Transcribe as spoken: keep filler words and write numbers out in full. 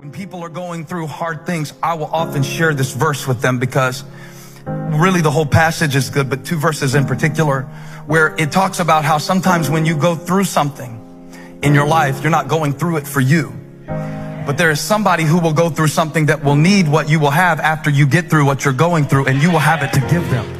When people are going through hard things, I will often share this verse with them because really the whole passage is good, but two verses in particular where it talks about how sometimes when you go through something in your life, you're not going through it for you, but there is somebody who will go through something that will need what you will have after you get through what you're going through, and you will have it to give them.